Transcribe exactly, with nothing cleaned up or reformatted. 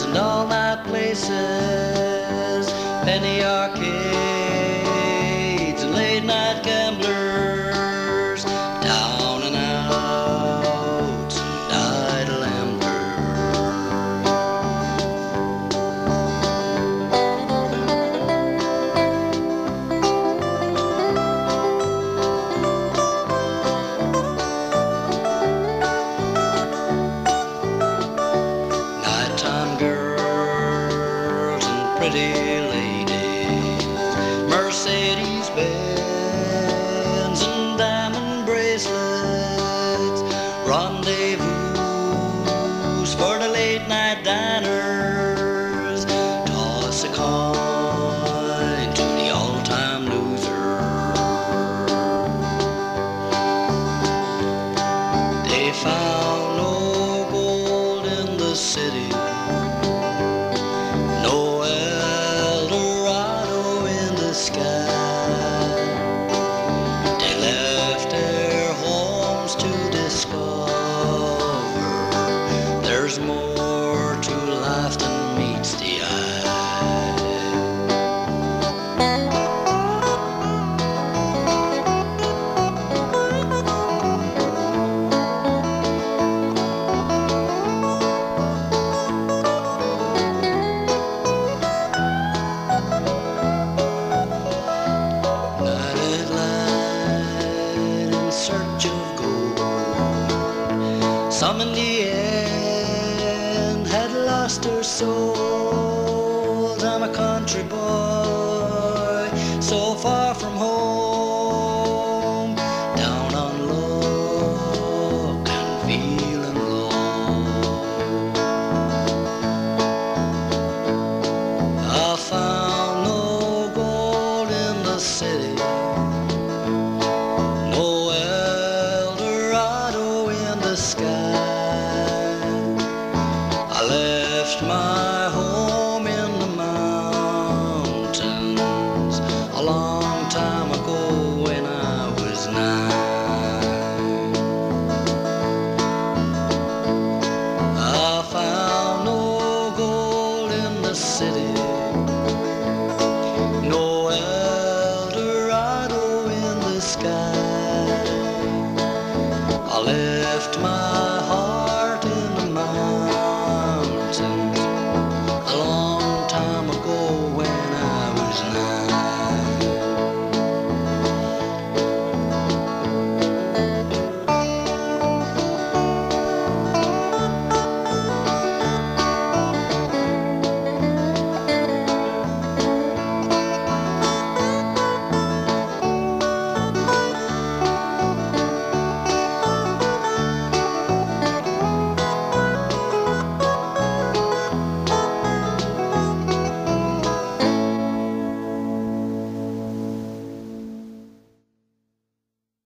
and all-night places, penny arcades and late-night gamblers, down and outs and idle pretty ladies, Mercedes-Benz and diamond bracelets, rendezvous for the late-night diners. Toss a coin to the all-time loser. They found no gold in the city, they left their homes to discover there's more to life than meets the eye. Some in the end had lost their souls. I'm a country boy, so far from home, down on luck and feeling low. I found no gold in the city, no El Dorado in the sky. I left my